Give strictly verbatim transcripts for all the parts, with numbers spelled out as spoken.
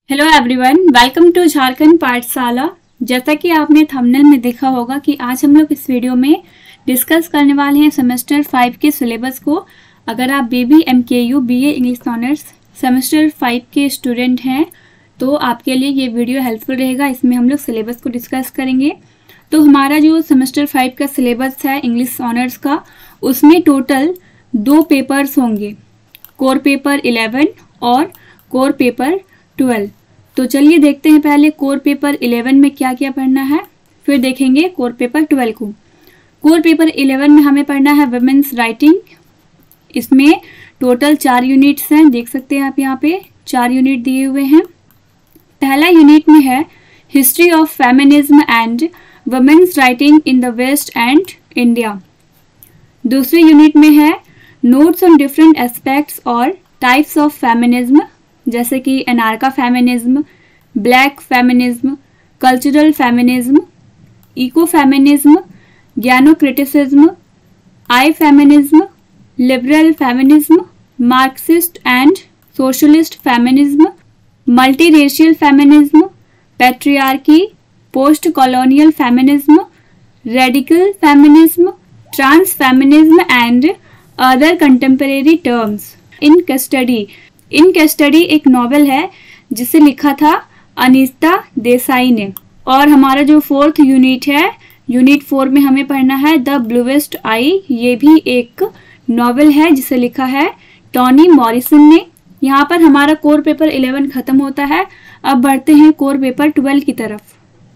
Hello everyone, welcome to Jharkhand Pathshala. जैसा कि आपने थंबनेल में देखा होगा कि आज हम लोग इस वीडियो में डिस्कस करने वाले हैं सेमेस्टर फाइव के सिलेबस को। अगर आप BB MKU BA English honours semester five के स्टूडेंट हैं तो आपके लिए ये वीडियो हेल्पफुल रहेगा। इसमें हम लोग सिलेबस को डिस्कस करेंगे। तो हमारा जो सेमेस्टर फाइव का सिलेबस है इंग्लिश ऑनर्स का, उसमें टोटल दो पेपर्स होंगे, कोर पेपर इलेवन और कोर पेपर ट्वेल्व। तो चलिए देखते हैं पहले कोर पेपर इलेवन में क्या क्या पढ़ना है, फिर देखेंगे कोर पेपर ट्वेल्व को। कोर पेपर इलेवन में हमें पढ़ना है वुमेन्स राइटिंग। इसमें टोटल चार यूनिट्स हैं, देख सकते हैं आप यहाँ पे चार यूनिट दिए हुए हैं। पहला यूनिट में है history of feminism and women's writing in the west and India. दूसरी यूनिट में है नोट्स ऑन डिफरेंट एस्पेक्ट्स और टाइप्स ऑफ फेमिनिज्म, जैसे कि anarcha feminism, black feminism, cultural feminism, eco feminism, gyno criticism, I feminism, liberal feminism, Marxist and socialist feminism, multiracial feminism, patriarchy, post colonial feminism, radical feminism, trans feminism and other contemporary terms. In custody in custody एक novel है जिसे लिखा था अनीता देसाई ने। और हमारा जो fourth unit है, यूनिट फोर में हमें पढ़ना है द ब्लूएस्ट आई। ये भी एक नॉवेल है जिसे लिखा है टॉनी मॉरिसन ने। यहाँ पर हमारा कोर पेपर इलेवन खत्म होता है। अब बढ़ते हैं कोर पेपर ट्वेल्व की तरफ।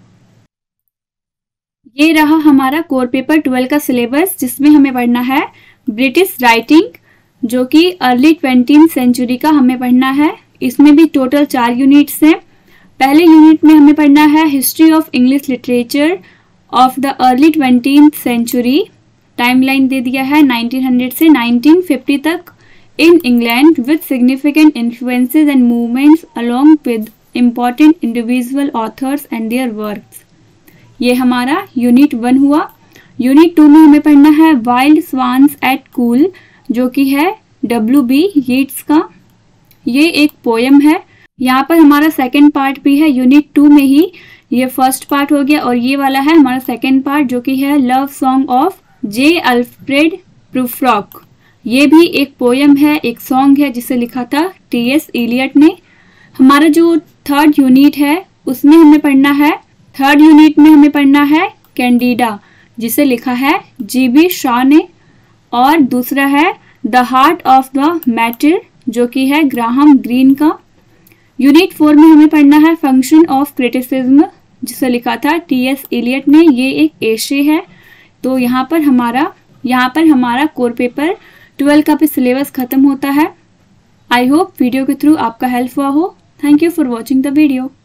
ये रहा हमारा कोर पेपर ट्वेल्व का सिलेबस, जिसमें हमें पढ़ना है ब्रिटिश राइटिंग, जो कि अर्ली ट्वेंटीथ सेंचुरी का हमें पढ़ना है। इसमें भी टोटल चार यूनिट्स हैं। पहले यूनिट में हमें पढ़ना है history of English literature of the early twentieth century. Timeline दे दिया है नाइनटीन हंड्रेड से नाइनटीन फिफ्टी तक in England with significant influences and movements along with important individual authors and their works. ये हमारा यूनिट वन हुआ। Unit two में हमें पढ़ना है वाइल्ड स्वान्स एट कूल, जो कि है डब्ल्यू बी येट्स का। ये एक पोयम है। यहाँ पर हमारा सेकंड पार्ट भी है यूनिट टू में ही। ये फर्स्ट पार्ट हो गया और ये वाला है हमारा सेकंड पार्ट, जो कि है love song of J Alfred Prufrock. ये भी एक पोयम है, एक सॉन्ग है जिसे लिखा था टी एस इलियट ने। हमारा जो थर्ड यूनिट है उसमें हमें पढ़ना है थर्ड यूनिट में हमें पढ़ना है कैंडिडा, जिसे लिखा है जी बी शाह ने। और दूसरा है the heart of the matter, जो कि है ग्राहम ग्रीन का। यूनिट फोर में हमें पढ़ना है फंक्शन ऑफ क्रिटिसिज्म, जिसे लिखा था टी एस इलियट ने। ये एक एशे है। तो यहाँ पर हमारा यहाँ पर हमारा कोर पेपर ट्वेल्व का भी सिलेबस खत्म होता है। आई होप वीडियो के थ्रू आपका हेल्प हुआ हो। Thank you for watching the video.